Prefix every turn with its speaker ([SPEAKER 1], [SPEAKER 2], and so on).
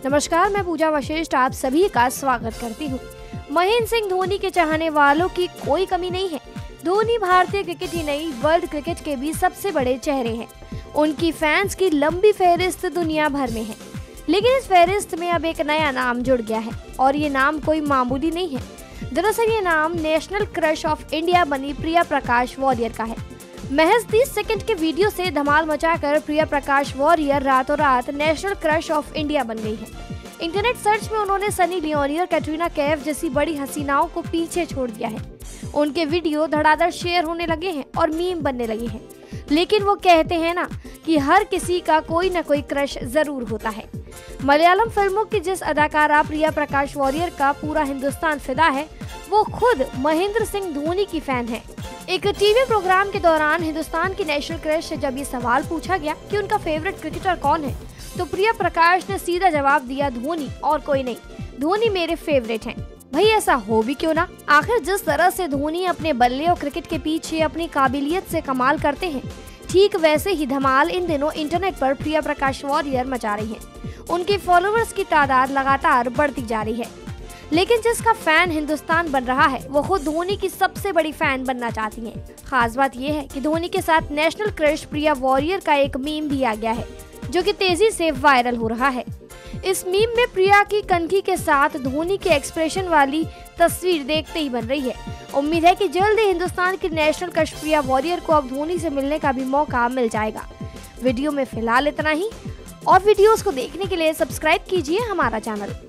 [SPEAKER 1] नमस्कार, मैं पूजा वशिष्ठ आप सभी का स्वागत करती हूँ। महेंद्र सिंह धोनी के चाहने वालों की कोई कमी नहीं है। धोनी भारतीय क्रिकेट ही नहीं, वर्ल्ड क्रिकेट के भी सबसे बड़े चेहरे हैं। उनकी फैंस की लंबी फहरिस्त दुनिया भर में है, लेकिन इस फहरिस्त में अब एक नया नाम जुड़ गया है और ये नाम कोई मामूली नहीं है। दरअसल ये नाम नेशनल क्रश ऑफ इंडिया बनी प्रिया प्रकाश वॉरियर का है। महज 30 सेकंड के वीडियो से धमाल मचाकर प्रिया प्रकाश वॉरियर रातों रात नेशनल क्रश ऑफ इंडिया बन गई है। इंटरनेट सर्च में उन्होंने सनी लियोनी और कैटरीना कैफ जैसी बड़ी हसीनाओं को पीछे छोड़ दिया है। उनके वीडियो धड़ाधड़ शेयर होने लगे हैं और मीम बनने लगे हैं। लेकिन वो कहते हैं ना कि हर किसी का कोई न कोई क्रश जरूर होता है। मलयालम फिल्मों की जिस अदाकारा प्रिया प्रकाश वॉरियर का पूरा हिंदुस्तान फिदा है, वो खुद महेंद्र सिंह धोनी की फैन है। एक टीवी प्रोग्राम के दौरान हिंदुस्तान की नेशनल क्रश से जब ये सवाल पूछा गया कि उनका फेवरेट क्रिकेटर कौन है, तो प्रिया प्रकाश ने सीधा जवाब दिया, धोनी और कोई नहीं, धोनी मेरे फेवरेट हैं। भाई ऐसा हो भी क्यों ना। आखिर जिस तरह से धोनी अपने बल्ले और क्रिकेट के पीछे अपनी काबिलियत से कमाल करते हैं, ठीक वैसे ही धमाल इन दिनों इंटरनेट पर प्रिया प्रकाश वॉरियर मचा रही है। उनके फॉलोअर्स की तादाद लगातार बढ़ती जा रही है, लेकिन जिसका फैन हिंदुस्तान बन रहा है वो खुद धोनी की सबसे बड़ी फैन बनना चाहती हैं। खास बात यह है कि धोनी के साथ नेशनल क्रश प्रिया वॉरियर का एक मीम भी आ गया है, जो कि तेजी से वायरल हो रहा है। इस मीम में प्रिया की कनखी के साथ धोनी के एक्सप्रेशन वाली तस्वीर देखते ही बन रही है। उम्मीद है कि जल्द ही हिंदुस्तान की नेशनल क्रश प्रिया वॉरियर को अब धोनी से मिलने का भी मौका मिल जाएगा। वीडियो में फिलहाल इतना ही, और वीडियोस को देखने के लिए सब्सक्राइब कीजिए हमारा चैनल।